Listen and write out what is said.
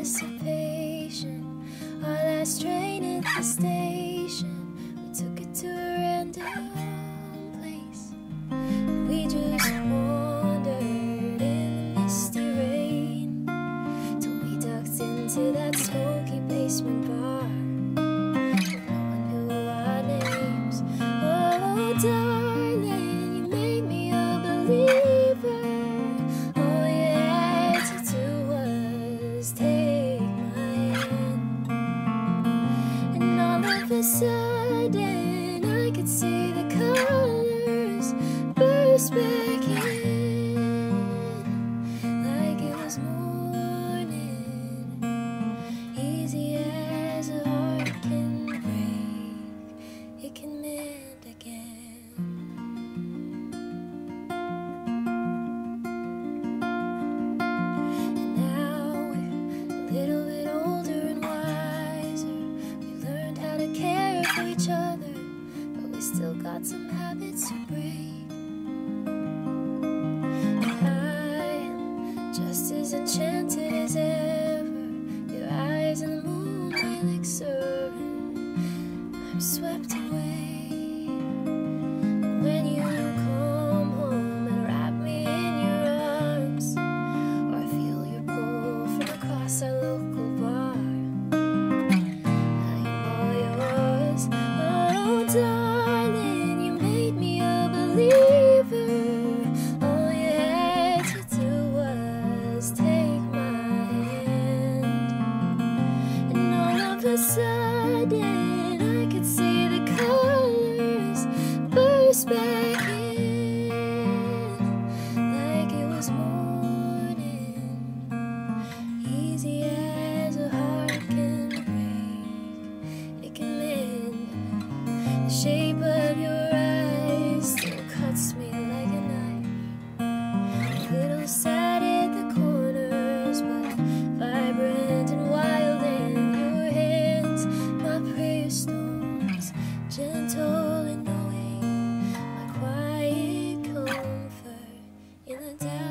anticipation. Our last train at the station, we took it to a random place. We just wandered in the misty rain till we ducked into that smoky basement bar. No one knew our names. Oh, darling, you made me a believer. All you had to do was take my hand, and all of a sudden I could see the colors burst back in, like it was morning, easy as a heart can break, it can mend again. And now we're a little bit older and wiser. We learned how to care for each other, but we still got some habits to break. Just as enchanted as ever, your eyes in the moonlight like servant. I'm swept away. And when you come home and wrap me in your arms, or I feel your pull from across our local bar, I'm all yours. Oh, darling, you made me a believer. All you had to do was take my hand, and all of a sudden I could see the colors burst back in, like it was morning, easy as a heart can break, it can mend. The shape of your eyes still cuts me like a knife, a little sad at the corners, but vibrant and wild. In your hands, my prayer stones, gentle and knowing, my quiet comfort in the dark.